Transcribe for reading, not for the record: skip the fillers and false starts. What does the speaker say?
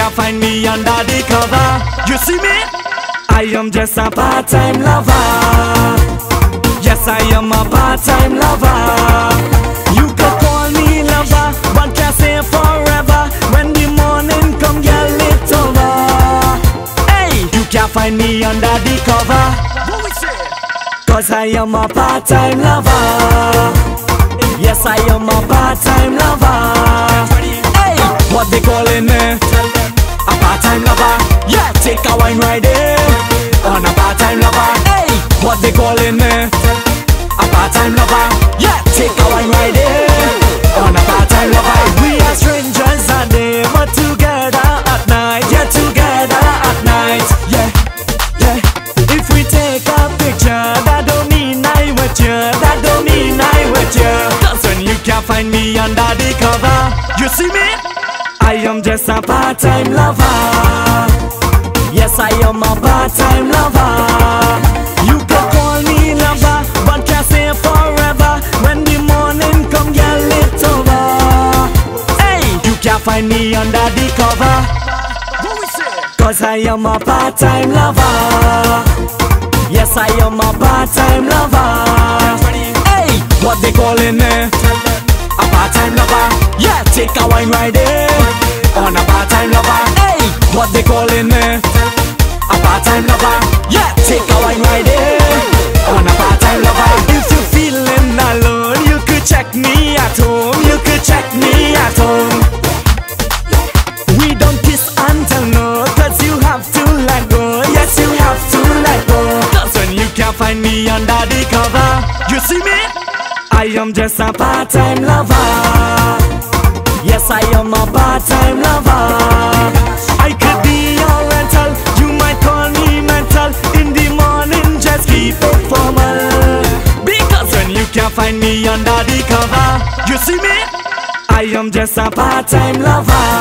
can't find me under the cover. You see me? I am just a part-time lover. Yes, I am a part-time lover. You can call me lover, but can't say forever. When the morning come, get lit over. Hey, you can't find me under the cover. What we say? Cause I am a part-time lover. Yes, I am a part-time lover. Hey, what they calling me? A part-time lover. Yeah, take a wine ride on a part-time lover. Hey, what they calling me? A part-time lover. Yeah, take a wine ride on a part-time lover. We are strangers a day, but together at night. Yeah, together at night. Yeah, yeah. If we take a picture, that don't mean I with you. That don't mean I with you. Cause when you can't find me under the cover, you see me? I am just a part-time lover. Yes, I am a part-time lover. You can call me lover, but can't say forever. When the morning come, get lit over. Hey, you can't find me under the cover. What we say? Cause I am a part-time lover. Yes, I am a part-time lover. Hey, what they calling me? A part-time lover. Yeah, take a wine ride on a part-time lover. Hey, what they calling me? A part-time lover. Yeah, take a wine ride on a part-time lover. If you're feeling alone, you could check me at home. You could check me at home. We don't kiss until no, cause you have to let go. Yes, you have to let go. Cause when you can't find me under the cover, you see me? I am just a part-time lover. Yes, I am a part-time lover. I could be your rental, you might call me mental. In the morning, just keep it formal. Because when you can't find me under the cover, you see me? I am just a part-time lover.